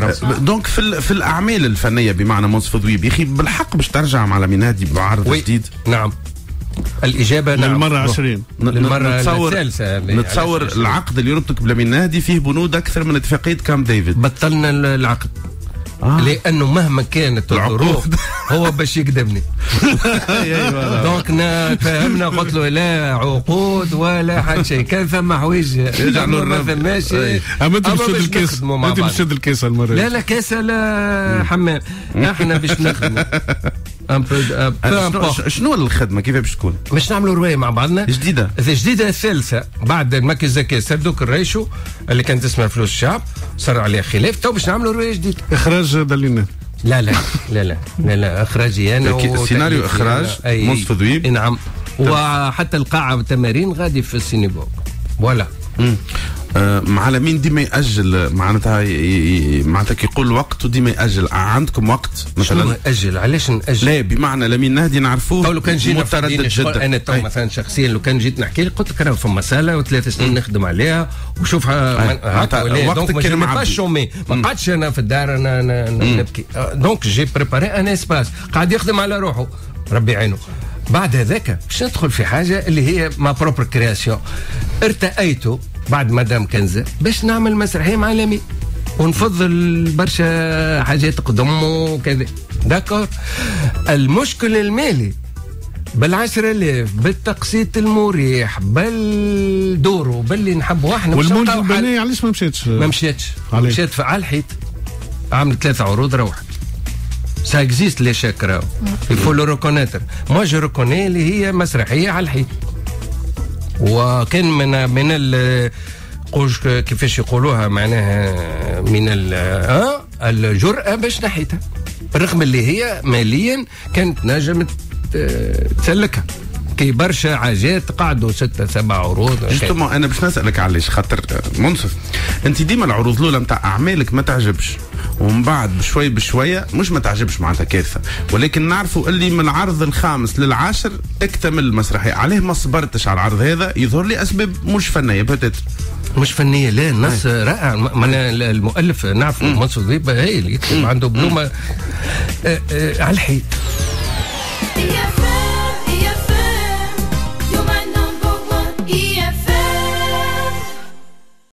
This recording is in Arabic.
دونك في الاعمال الفنيه بمعنى منصف ذويب يا اخي بالحق باش ترجع مع لمينادي بعرض جديد؟ نعم الإجابة نعم. للمرة 20 للمرة الثالثة. نتصور العقد اللي يربطك بلمينادي فيه بنود أكثر من اتفاقية كامب ديفيد. بطلنا العقد لأنه مهما كانت الظروف هو باش يقدمني. دونك فهمنا قلت له لا عقود ولا حد شيء، كان ثم حوايج ما ثماش. انت باش تشد الكيسة المرة. لا كاسة لا حمام، احنا باش نخدموا. شنو الخدمه كيف باش تكون؟ باش نعملوا روايه مع بعضنا جديده الثالثه بعد المركز زكاه سردوك الريشو اللي كانت اسمها فلوس الشعب، صار عليها خلاف، تو باش نعملوا روايه جديده. اخراج دلينا؟ لا اخراجي انا سيناريو اخراج منصف ذويب. نعم وحتى القاعه والتمارين غادي في السينيغوغ. فوالا. مع مين ديما يأجل معناتها كيقول وقت وديما يأجل؟ عندكم وقت مثلا؟ شنو يأجل؟ علاش نأجل؟ لا بمعنى لمين نهدي نعرفوه لو كان جينا متردد جدا. انا تو مثلا شخصيا لو كان جيت نحكي لك قلت لك راه فما مساله و3 سنين نخدم عليها وشوفها هكا وقتك كان معبي. ما قعدتش انا في الدار انا نبكي. دونك جي بريباري ان اسباس قاعد يخدم على روحه ربي يعينه. بعد هذاك باش ندخل في حاجه اللي هي ما بروبر كرياسيون. ارتأيته بعد مدام كنزه باش نعمل مسرحيه مع لمي ونفضل برشا حاجات قدم وكذا. داكور. المشكل المالي بال10,000 بالتقسيط المريح بالدورو باللي نحبوا احنا. والمنتج البنائي علاش ما مشاتش؟ مشات على الحيط، عملت 3 عروض روحت. سا اكزيست لي شاك راهو يفو لو ريكونيتر. موا جو ريكوني اللي هي مسرحيه على الحيط، وكان من كيفاش يقولوها معناها من الجرأة باش نحيتها، رغم اللي هي ماليا كانت نجم تسلكها كي برشا حاجات قعدوا 6-7 عروض. جوستومون انا باش نسالك علاش خاطر منصف انت ديما العروض الاولى نتاع اعمالك ما تعجبش ومن بعد بشوي بشويه مش ما تعجبش معناتها كارثه، ولكن نعرفوا اللي من العرض الخامس لل10 اكتمل المسرحيه. عليه ما صبرتش على العرض هذا؟ يظهر لي اسباب مش فنيه بتاتر. مش فنيه لا، النص رائع. المؤلف نعرفه منصور ذويب هايل يكتب عنده بلومه على الحيط.